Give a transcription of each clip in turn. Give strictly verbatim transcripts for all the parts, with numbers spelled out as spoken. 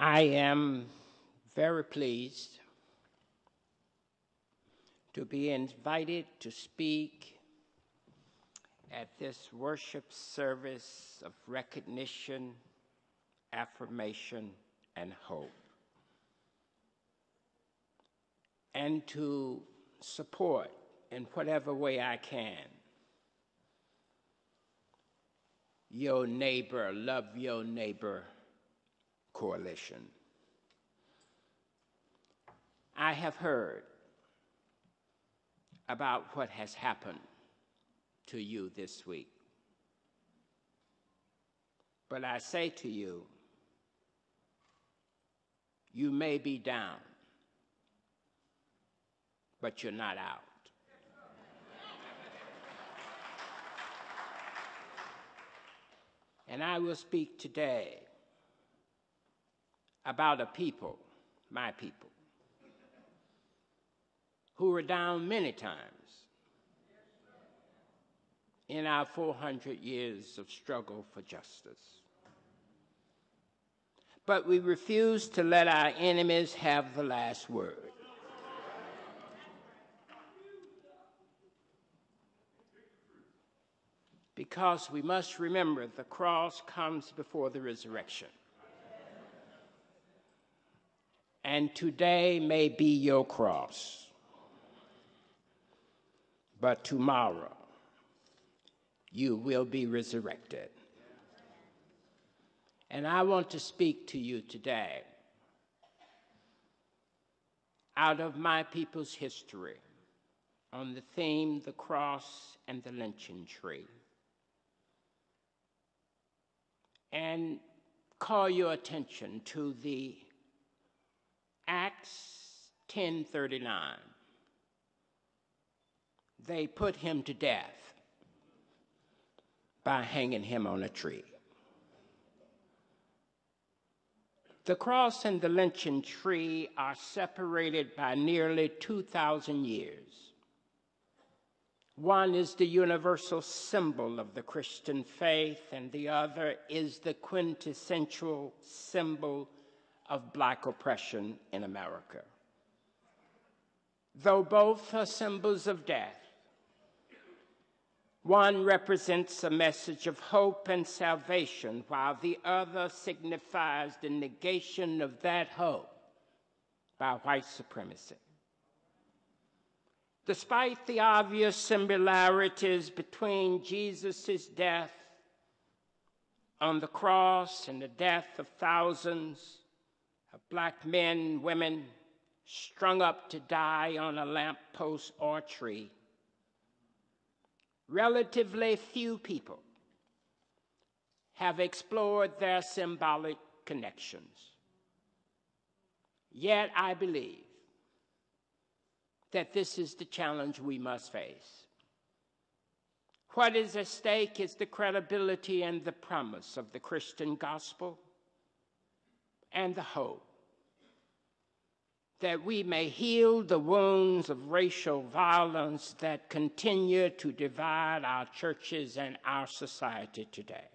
I am very pleased to be invited to speak at this worship service of recognition, affirmation, and hope, and to support in whatever way I can your neighbor, love your neighbor coalition. I have heard about what has happened to you this week. But I say to you, you may be down, but you're not out. And I will speak today about a people, my people, who were down many times in our four hundred years of struggle for justice. But we refuse to let our enemies have the last word. Because we must remember the cross comes before the resurrection. And today may be your cross, but tomorrow you will be resurrected. And I want to speak to you today out of my people's history on the theme, the cross and the lynching tree, and call your attention to the Acts ten thirty-nine. They put him to death by hanging him on a tree. The cross and the lynching tree are separated by nearly two thousand years. One is the universal symbol of the Christian faith, and the other is the quintessential symbol of Black oppression in America. Though both are symbols of death, one represents a message of hope and salvation, while the other signifies the negation of that hope by white supremacy. Despite the obvious similarities between Jesus' death on the cross and the death of thousands of Black men, women, strung up to die on a lamppost or tree, relatively few people have explored their symbolic connections. Yet I believe that this is the challenge we must face. What is at stake is the credibility and the promise of the Christian gospel and the hope that we may heal the wounds of racial violence that continue to divide our churches and our society today.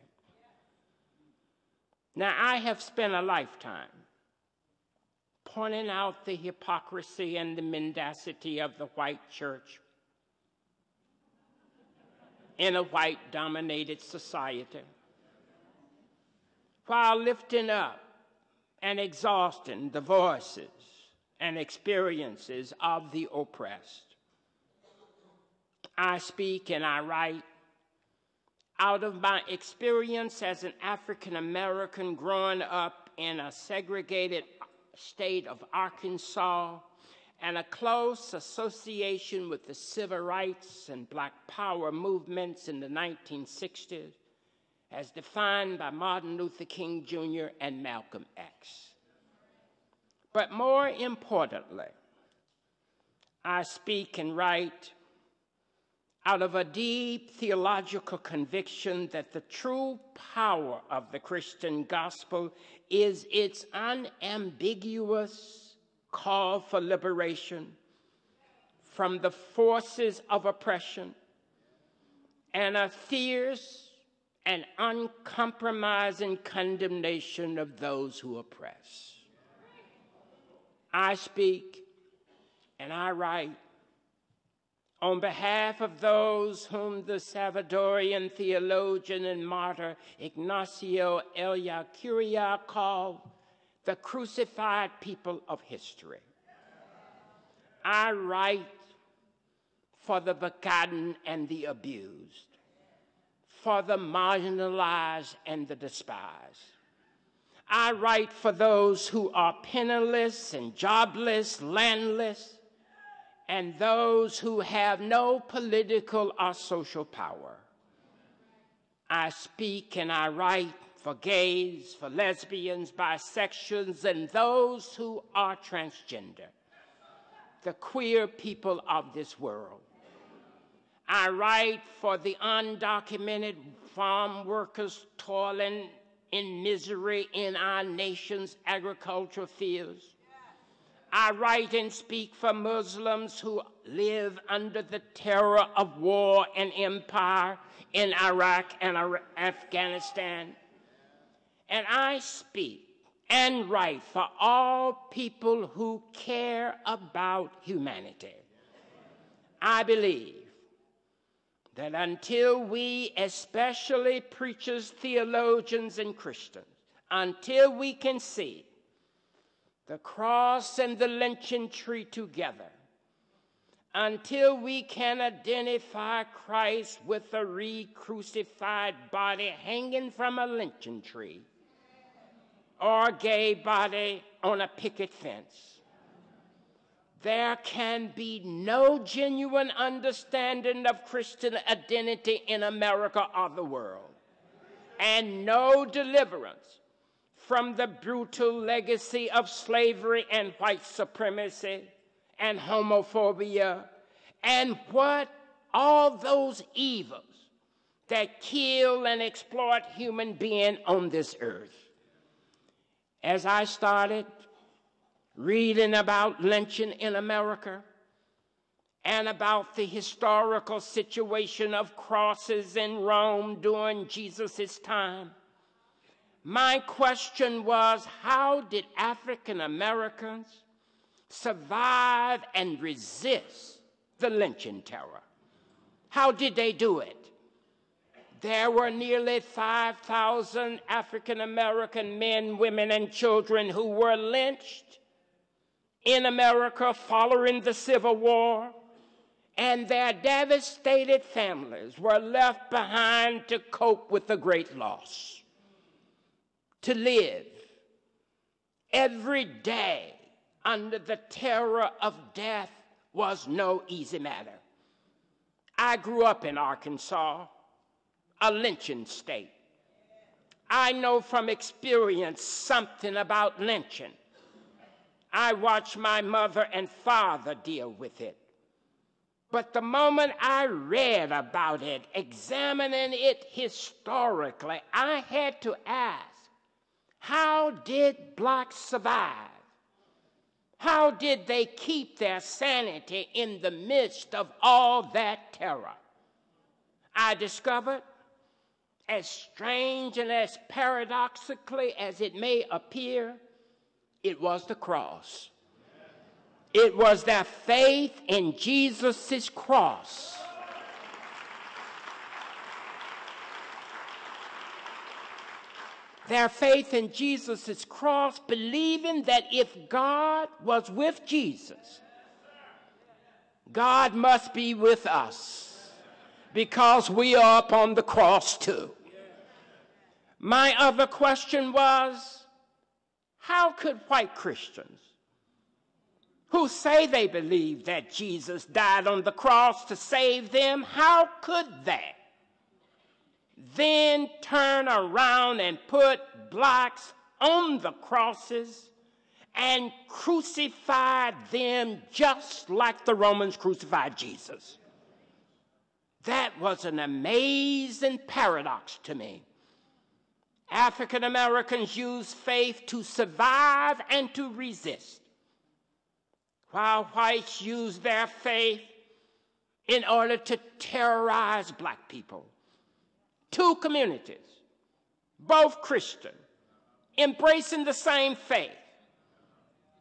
Now, I have spent a lifetime pointing out the hypocrisy and the mendacity of the white church in a white-dominated society, while lifting up and exhausting the voices and experiences of the oppressed. I speak and I write out of my experience as an African American growing up in a segregated state of Arkansas and a close association with the civil rights and Black power movements in the nineteen sixties as defined by Martin Luther King Junior and Malcolm X. But more importantly, I speak and write out of a deep theological conviction that the true power of the Christian gospel is its unambiguous call for liberation from the forces of oppression and a fierce and uncompromising condemnation of those who oppress. I speak and I write on behalf of those whom the Salvadorian theologian and martyr Ignacio Ellacuría called the crucified people of history. I write for the forgotten and the abused, for the marginalized and the despised. I write for those who are penniless and jobless, landless, and those who have no political or social power. I speak and I write for gays, for lesbians, bisexuals, and those who are transgender, the queer people of this world. I write for the undocumented farm workers toiling in misery in our nation's agricultural fields. I write and speak for Muslims who live under the terror of war and empire in Iraq and Afghanistan. And I speak and write for all people who care about humanity. I believe that until we, especially preachers, theologians, and Christians, until we can see the cross and the lynching tree together, until we can identify Christ with a re-crucified body hanging from a lynching tree or a gay body on a picket fence, there can be no genuine understanding of Christian identity in America or the world, and no deliverance from the brutal legacy of slavery and white supremacy and homophobia and what all those evils that kill and exploit human beings on this earth. As I started reading about lynching in America and about the historical situation of crosses in Rome during Jesus' time, my question was, how did African Americans survive and resist the lynching terror? How did they do it? There were nearly five thousand African American men, women, and children who were lynched in America following the Civil War, and their devastated families were left behind to cope with the great loss. To live every day under the terror of death was no easy matter. I grew up in Arkansas, a lynching state. I know from experience something about lynching. I watched my mother and father deal with it. But the moment I read about it, examining it historically, I had to ask, how did blacks survive? How did they keep their sanity in the midst of all that terror? I discovered, as strange and as paradoxically as it may appear, it was the cross. It was their faith in Jesus' cross. Their faith in Jesus' cross, believing that if God was with Jesus, God must be with us because we are up on the cross too. My other question was, how could white Christians who say they believe that Jesus died on the cross to save them, how could they then turn around and put blacks on the crosses and crucify them just like the Romans crucified Jesus? That was an amazing paradox to me. African Americans use faith to survive and to resist, while whites use their faith in order to terrorize black people. Two communities, both Christian, embracing the same faith,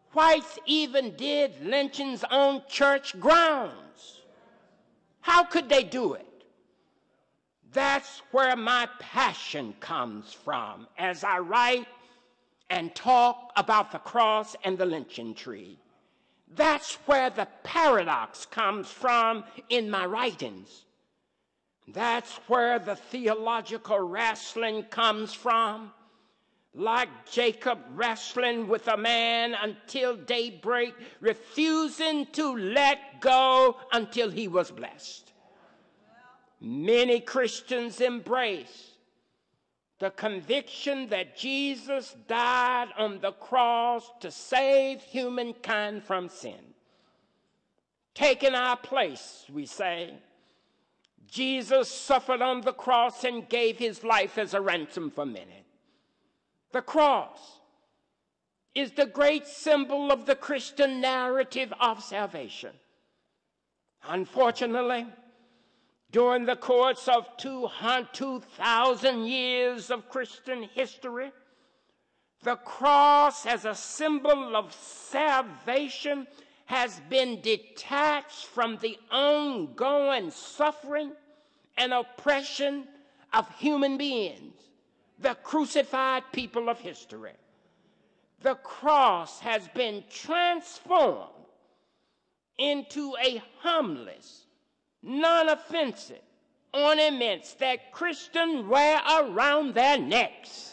Whites even did lynchings on church grounds. How could they do it? That's where my passion comes from as I write and talk about the cross and the lynching tree. That's where the paradox comes from in my writings. That's where the theological wrestling comes from. Like Jacob wrestling with a man until daybreak, refusing to let go until he was blessed. Many Christians embrace the conviction that Jesus died on the cross to save humankind from sin. Taking our place, we say, Jesus suffered on the cross and gave his life as a ransom for many. The cross is the great symbol of the Christian narrative of salvation. Unfortunately, during the course of two thousand years of Christian history, the cross as a symbol of salvation has been detached from the ongoing suffering and oppression of human beings, the crucified people of history. The cross has been transformed into a harmless, non-offensive ornaments that Christians wear around their necks.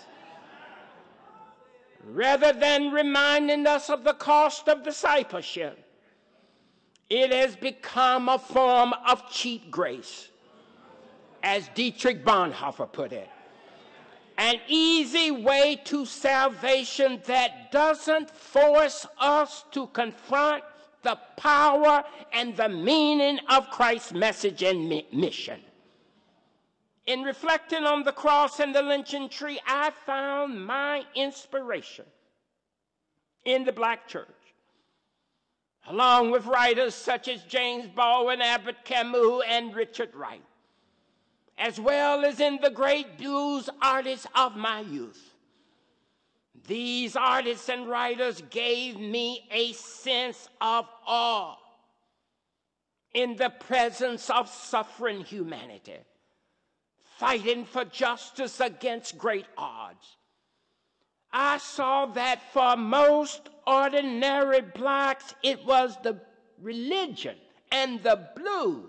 Rather than reminding us of the cost of discipleship, it has become a form of cheap grace, as Dietrich Bonhoeffer put it. An easy way to salvation that doesn't force us to confront the power and the meaning of Christ's message and mi- mission. In reflecting on the cross and the lynching tree, I found my inspiration in the black church, along with writers such as James Baldwin, Albert Camus, and Richard Wright, as well as in the great blues artists of my youth. These artists and writers gave me a sense of awe in the presence of suffering humanity, fighting for justice against great odds. I saw that for most ordinary blacks, it was the religion and the blues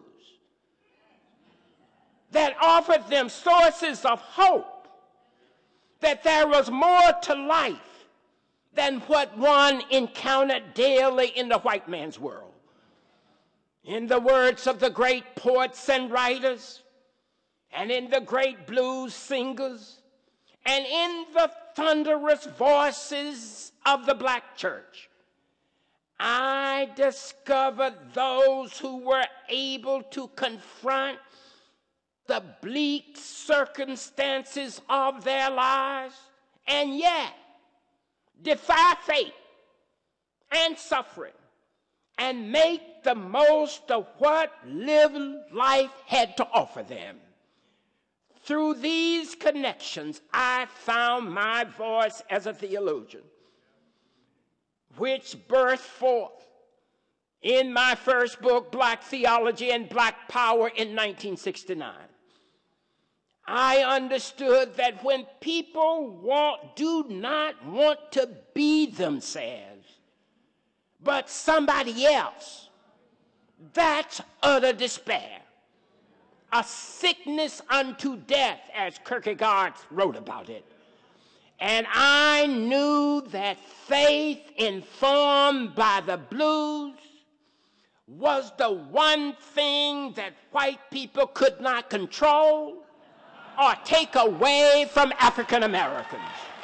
that offered them sources of hope, that there was more to life than what one encountered daily in the white man's world. In the words of the great poets and writers, and in the great blues singers, and in the thunderous voices of the black church, I discovered those who were able to confront the bleak circumstances of their lives and yet defy fate and suffering and make the most of what living life had to offer them. Through these connections, I found my voice as a theologian, which birthed forth in my first book, Black Theology and Black Power, in nineteen sixty-nine. I understood that when people want, do not want to be themselves, but somebody else, that's utter despair. A sickness unto death, as Kierkegaard wrote about it. And I knew that faith informed by the blues was the one thing that white people could not control or take away from African Americans.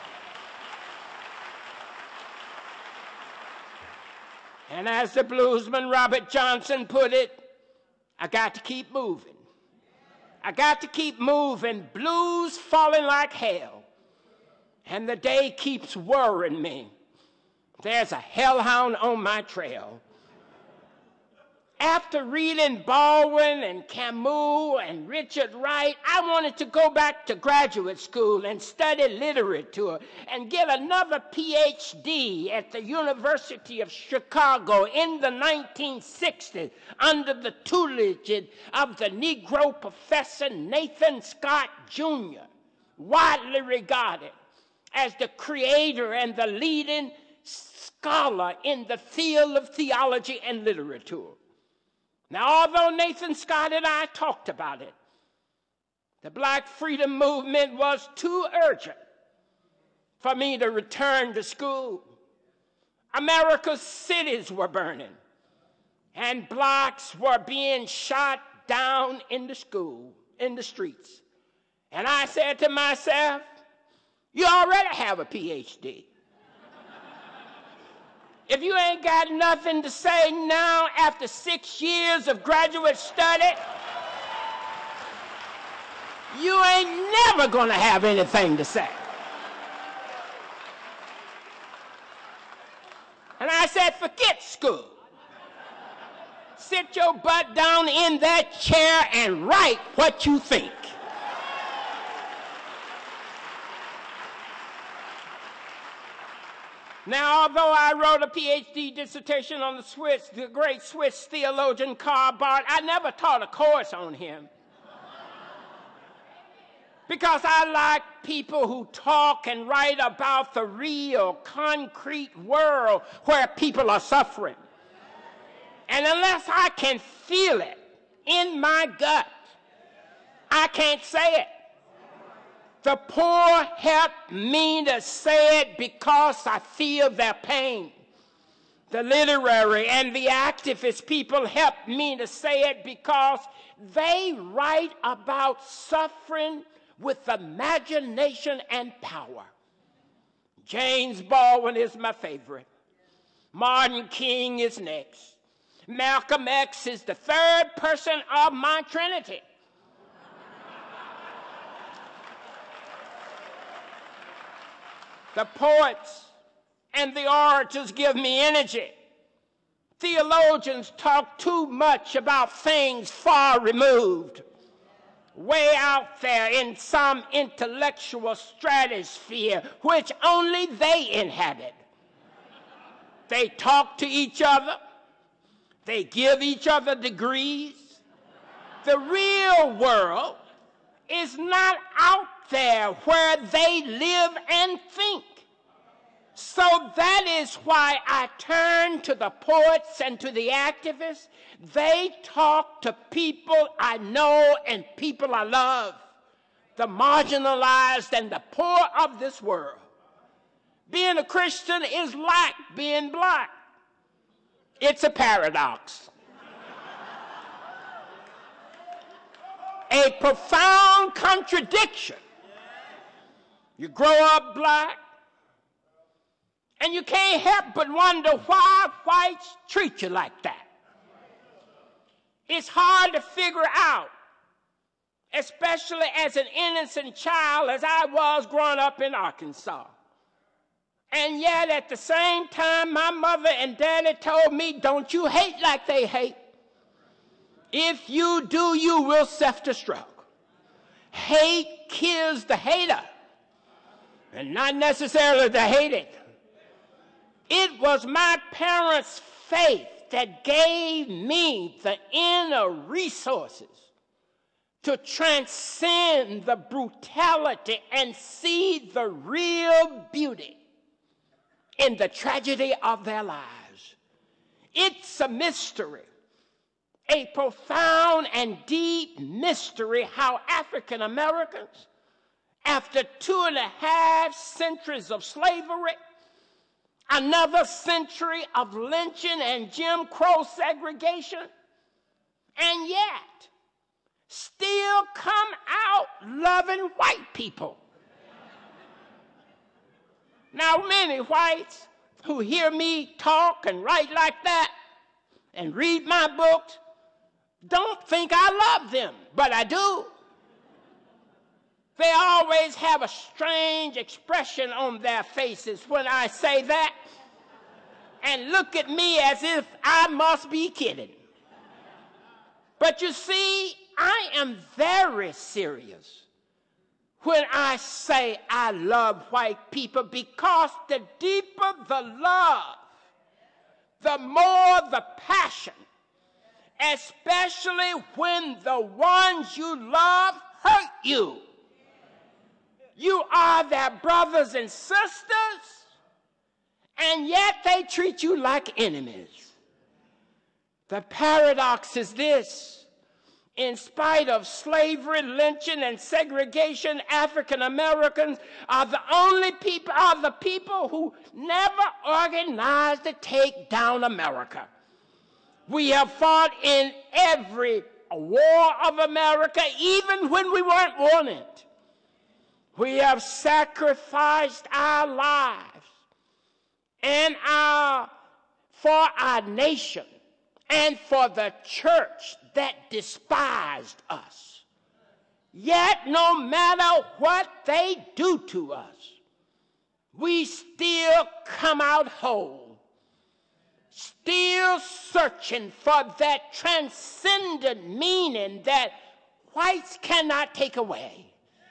And as the bluesman Robert Johnson put it, I got to keep moving. I got to keep moving, blues falling like hell. And the day keeps worrying me. There's a hellhound on my trail. after reading Baldwin and Camus and Richard Wright, I wanted to go back to graduate school and study literature and get another P H D at the University of Chicago in the nineteen sixties under the tutelage of the Negro professor Nathan Scott Junior, widely regarded as the creator and the leading scholar in the field of theology and literature. Now, although Nathan Scott and I talked about it, the Black freedom movement was too urgent for me to return to school. America's cities were burning, and blacks were being shot down in the school, in the streets. And I said to myself, you already have a P H D. If you ain't got nothing to say now after six years of graduate study, you ain't never gonna have anything to say. And I said, forget school. Sit your butt down in that chair and write what you think. Now, although I wrote a P H D dissertation on the Swiss, the great Swiss theologian Karl Barth, I never taught a course on him. Because I like people who talk and write about the real, concrete world where people are suffering. And unless I can feel it in my gut, I can't say it. The poor help me to say it because I feel their pain. The literary and the activist people help me to say it because they write about suffering with imagination and power. James Baldwin is my favorite. Martin King is next. Malcolm X is the third person of my trinity. The poets and the orators give me energy. Theologians talk too much about things far removed, way out there in some intellectual stratosphere which only they inhabit. They talk to each other. They give each other degrees. The real world is not out there where they live and think. So that is why I turn to the poets and to the activists. They talk to people I know and people I love, the marginalized and the poor of this world. Being a Christian is like being black. It's a paradox. A profound contradiction. You grow up black, and you can't help but wonder why whites treat you like that. It's hard to figure out, especially as an innocent child as I was growing up in Arkansas. And yet at the same time, my mother and daddy told me, don't you hate like they hate. If you do, you will self-destruct. Hate kills the hater, and not necessarily the hated. It was my parents' faith that gave me the inner resources to transcend the brutality and see the real beauty in the tragedy of their lives. It's a mystery, a profound and deep mystery, how African Americans, after two and a half centuries of slavery, another century of lynching and Jim Crow segregation, and yet still come out loving white people. Now, many whites who hear me talk and write like that and read my books don't think I love them, but I do. They always have a strange expression on their faces when I say that and look at me as if I must be kidding. But you see, I am very serious when I say I love white people, because the deeper the love, the more the passion, especially when the ones you love hurt you. You are their brothers and sisters, and yet they treat you like enemies. The paradox is this: in spite of slavery, lynching, and segregation, African Americans are the only people, are the people who never organized to take down America. We have fought in every war of America, even when we weren't wanted. We have sacrificed our lives and our, for our nation and for the church that despised us. Yet, no matter what they do to us, we still come out whole, still searching for that transcendent meaning that whites cannot take away.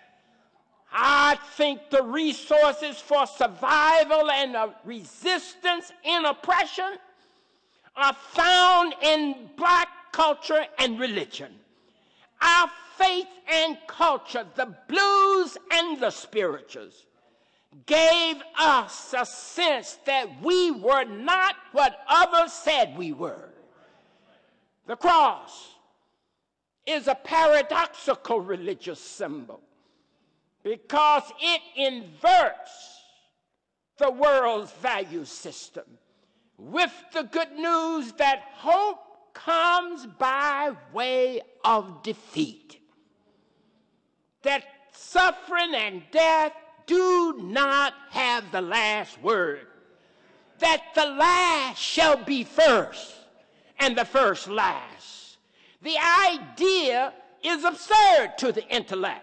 I think the resources for survival and uh, resistance in oppression are found in black culture and religion. Our faith and culture, the blues and the spirituals, gave us a sense that we were not what others said we were. The cross is a paradoxical religious symbol because it inverts the world's value system with the good news that hope comes by way of defeat, that suffering and death do not have the last word, that the last shall be first and the first last. The idea is absurd to the intellect,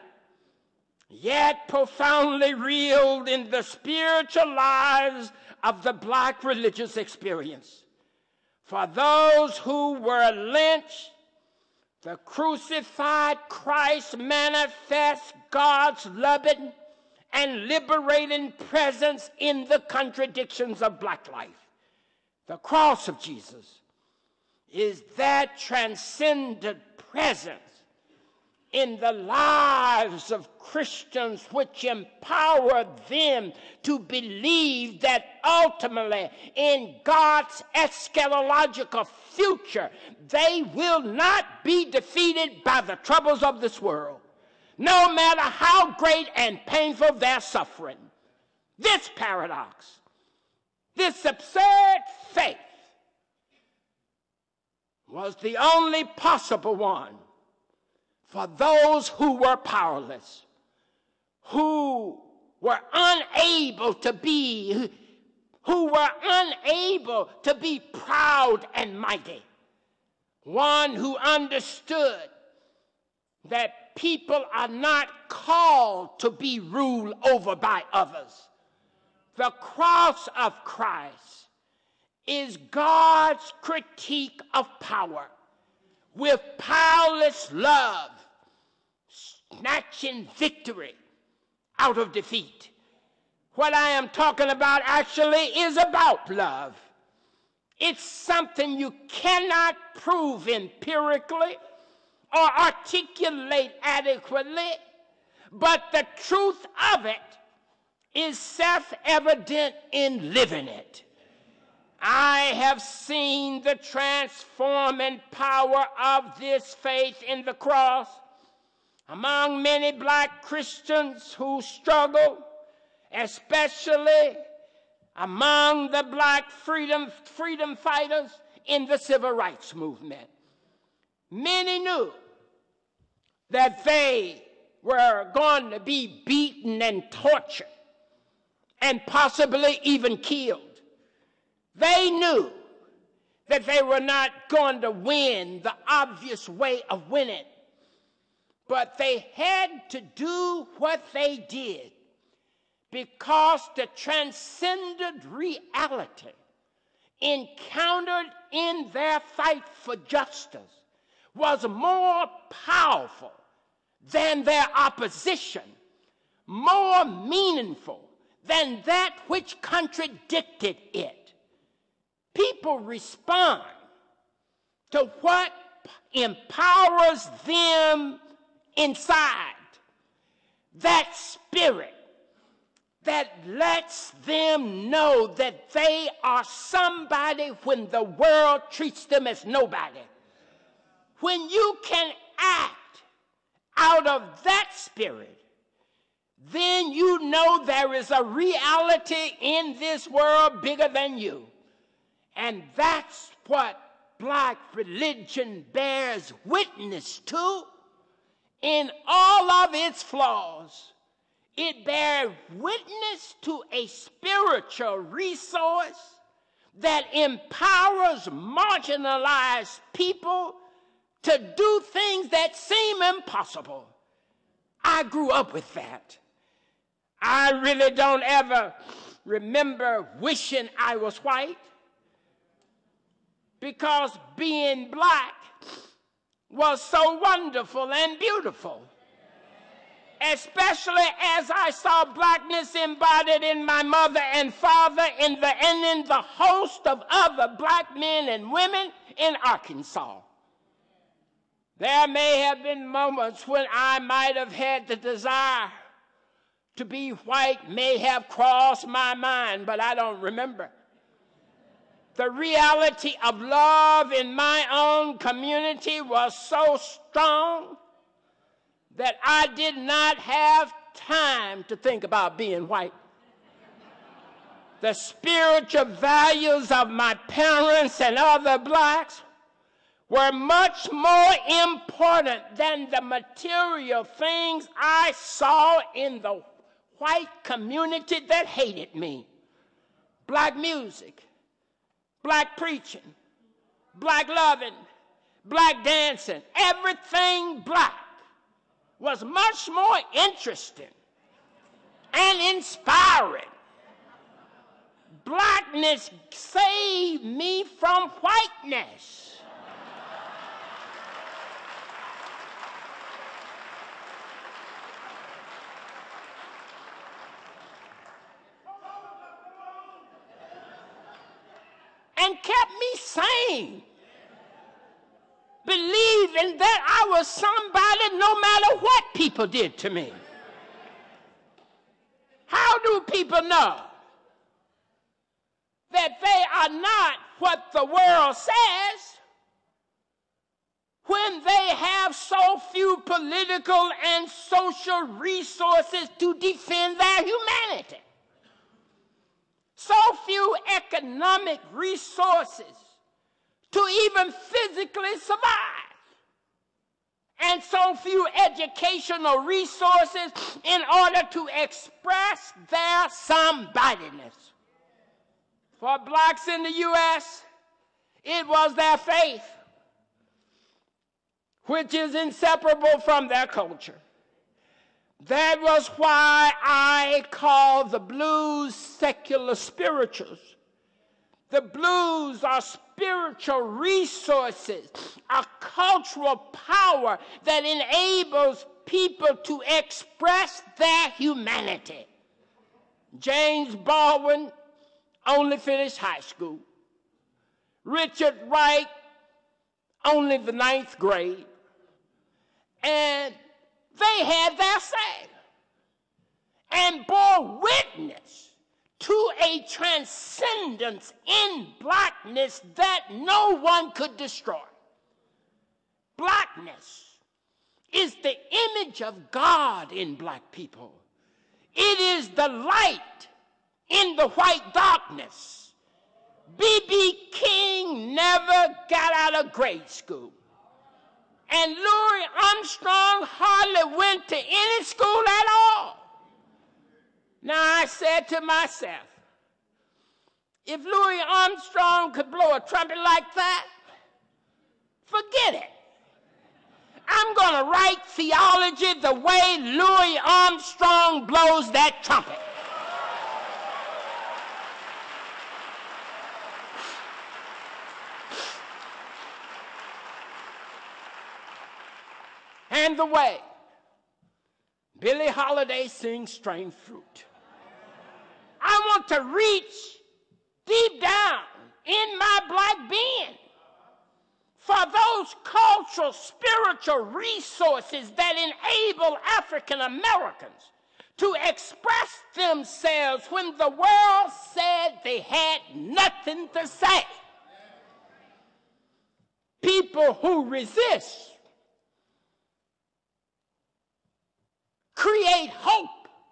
yet profoundly real in the spiritual lives of the black religious experience. For those who were lynched, the crucified Christ manifests God's loving and liberating presence in the contradictions of black life. The cross of Jesus is that transcendent presence in the lives of Christians, which empower them to believe that ultimately in God's eschatological future, they will not be defeated by the troubles of this world, no matter how great and painful their suffering. This paradox, this absurd faith, was the only possible one for those who were powerless, who were unable to be, who were unable to be proud and mighty. One who understood that people are not called to be ruled over by others. The cross of Christ is God's critique of power, with powerless love, snatching victory out of defeat. What I am talking about actually is about love. It's something you cannot prove empirically or articulate adequately, but the truth of it is self-evident in living it. I have seen the transforming power of this faith in the cross among many black Christians who struggle, especially among the black freedom, freedom fighters in the civil rights movement. Many knew that they were going to be beaten and tortured and possibly even killed. They knew that they were not going to win the obvious way of winning, but they had to do what they did because the transcendent reality encountered in their fight for justice was more powerful than their opposition, more meaningful than that which contradicted it. People respond to what empowers them inside, that spirit that lets them know that they are somebody when the world treats them as nobody. When you can act out of that spirit, then you know there is a reality in this world bigger than you. And that's what black religion bears witness to in all of its flaws. It bears witness to a spiritual resource that empowers marginalized people to do things that seem impossible. I grew up with that. I really don't ever remember wishing I was white, because being black was so wonderful and beautiful, especially as I saw blackness embodied in my mother and father in the, and in the host of other black men and women in Arkansas. There may have been moments when I might have had the desire to be white, may have crossed my mind, but I don't remember. The reality of love in my own community was so strong that I did not have time to think about being white. The spiritual values of my parents and other blacks were much more important than the material things I saw in the white community that hated me. Black music, black preaching, black loving, black dancing, everything black was much more interesting and inspiring. Blackness saved me from whiteness. And kept me sane, believing that I was somebody no matter what people did to me. How do people know that they are not what the world says when they have so few political and social resources to defend their humanity? So few economic resources to even physically survive, and so few educational resources in order to express their somebodyness. For blacks in the U S, it was their faith, which is inseparable from their culture. That was why I call the blues secular spirituals. The blues are spiritual resources, a cultural power that enables people to express their humanity. James Baldwin only finished high school. Richard Wright, only the ninth grade. And they had their say and bore witness to a transcendence in blackness that no one could destroy. Blackness is the image of God in black people. It is the light in the white darkness. B B King never got out of grade school. And Louis Armstrong hardly went to any school at all. Now I said to myself, if Louis Armstrong could blow a trumpet like that, forget it. I'm going to write theology the way Louis Armstrong blows that trumpet. and the way Billie Holiday sings Strange Fruit. I want to reach deep down in my black being for those cultural, spiritual resources that enable African Americans to express themselves when the world said they had nothing to say. People who resist create hope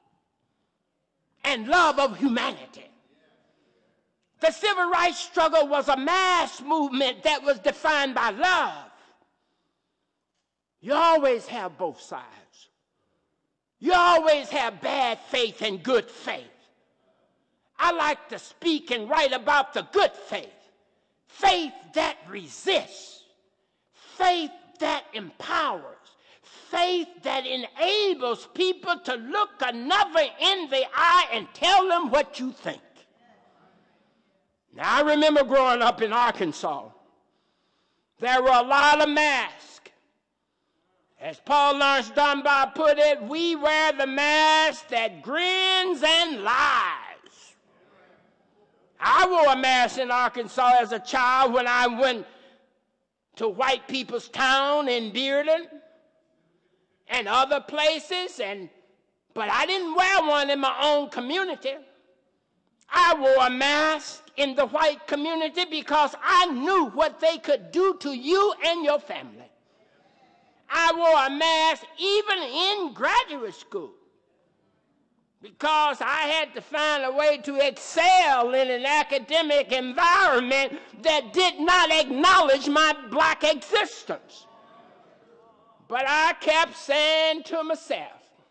and love of humanity. The civil rights struggle was a mass movement that was defined by love. You always have both sides. You always have bad faith and good faith. I like to speak and write about the good faith. Faith that resists. Faith that empowers. Faith that enables people to look another in the eye and tell them what you think. Now, I remember growing up in Arkansas. There were a lot of masks. As Paul Laurence Dunbar put it, we wear the mask that grins and lies. I wore a mask in Arkansas as a child when I went to white people's town in Bearden and other places, and but I didn't wear one in my own community. I wore a mask in the white community because I knew what they could do to you and your family. I wore a mask even in graduate school because I had to find a way to excel in an academic environment that did not acknowledge my black existence. But I kept saying to myself,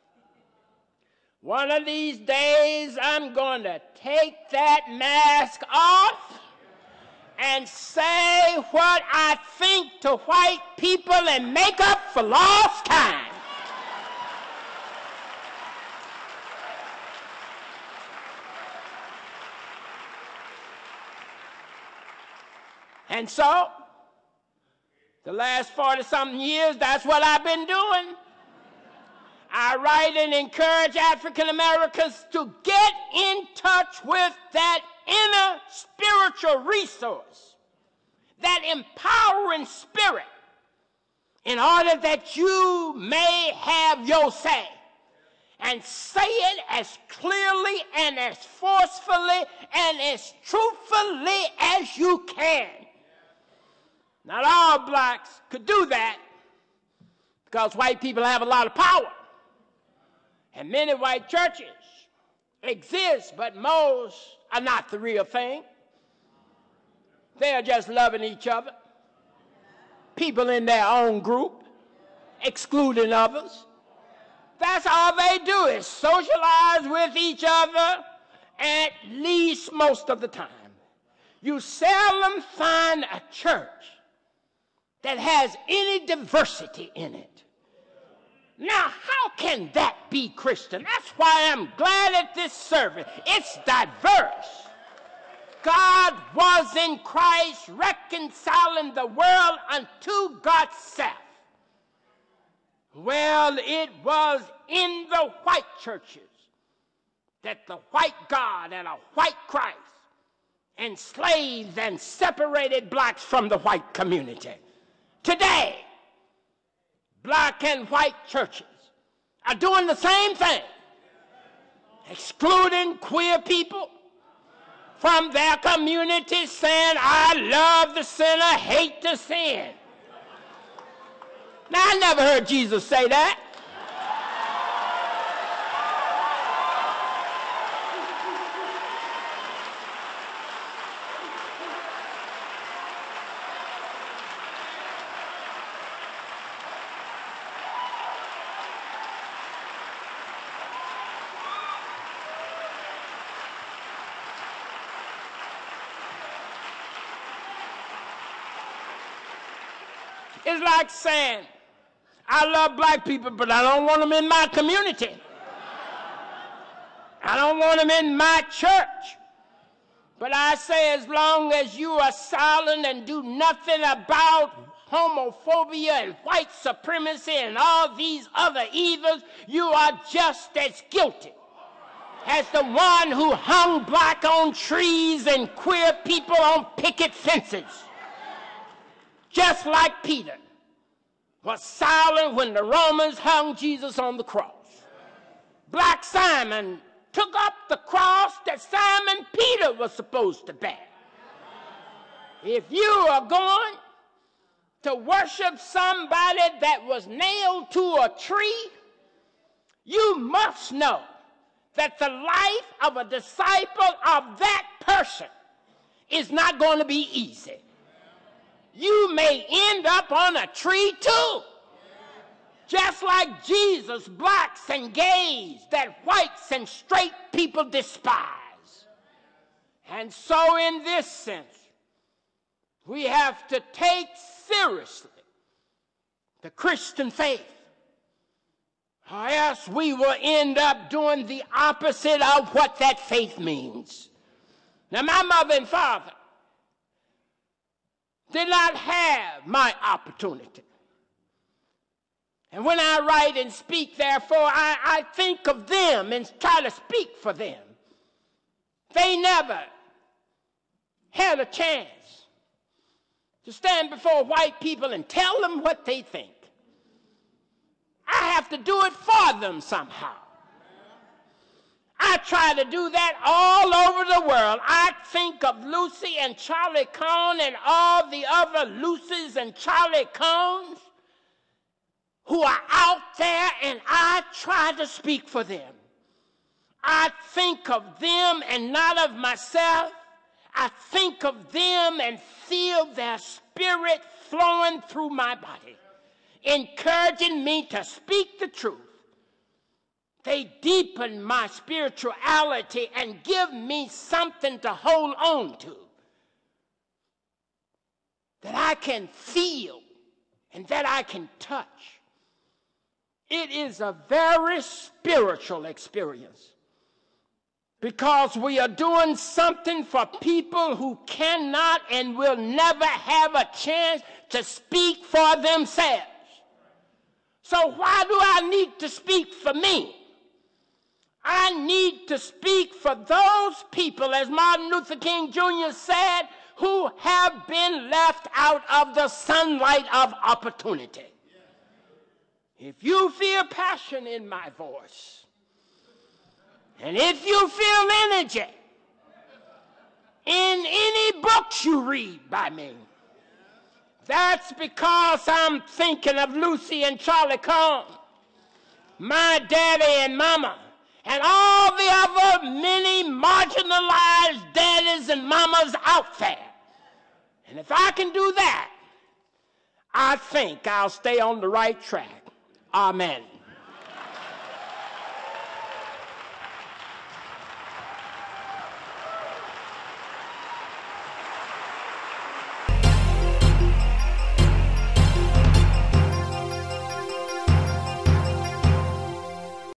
one of these days I'm going to take that mask off and say what I think to white people and make up for lost time. And so, the last forty-something years, that's what I've been doing. I write and encourage African Americans to get in touch with that inner spiritual resource, that empowering spirit, in order that you may have your say and say it as clearly and as forcefully and as truthfully as you can. Not all blacks could do that because white people have a lot of power. And many white churches exist, but most are not the real thing. They are just loving each other. People in their own group, excluding others. That's all they do is socialize with each other, at least most of the time. You seldom find a church that has any diversity in it. Now, how can that be Christian? That's why I'm glad at this service. It's diverse. God was in Christ reconciling the world unto God's self. Well, it was in the white churches that the white God and a white Christ enslaved and separated blacks from the white community. Today, black and white churches are doing the same thing, excluding queer people from their community, saying, I love the sinner, hate the sin. Now, I never heard Jesus say that. It's like saying, I love black people, but I don't want them in my community. I don't want them in my church. But I say, as long as you are silent and do nothing about homophobia and white supremacy and all these other evils, you are just as guilty as the one who hung black on trees and queer people on picket fences. Just like Peter was silent when the Romans hung Jesus on the cross. Black Simon took up the cross that Simon Peter was supposed to bear. If you are going to worship somebody that was nailed to a tree, you must know that the life of a disciple of that person is not going to be easy. You may end up on a tree too. Just like Jesus, blacks and gays that whites and straight people despise. And so in this sense, we have to take seriously the Christian faith, or else we will end up doing the opposite of what that faith means. Now, my mother and father did not have my opportunity. And when I write and speak, therefore, I, I think of them and try to speak for them. They never had a chance to stand before white people and tell them what they think. I have to do it for them somehow. I try to do that all over the world. I think of Lucy and Charlie Cone and all the other Lucys and Charlie Cones who are out there, and I try to speak for them. I think of them and not of myself. I think of them and feel their spirit flowing through my body, encouraging me to speak the truth. They deepen my spirituality and give me something to hold on to that I can feel and that I can touch. It is a very spiritual experience because we are doing something for people who cannot and will never have a chance to speak for themselves. So why do I need to speak for me? I need to speak for those people, as Martin Luther King Junior said, who have been left out of the sunlight of opportunity. If you feel passion in my voice, and if you feel energy in any books you read by me, that's because I'm thinking of Lucy and Charlie Cone, my daddy and mama, and all the other many marginalized daddies and mamas out there. And if I can do that, I think I'll stay on the right track. Amen.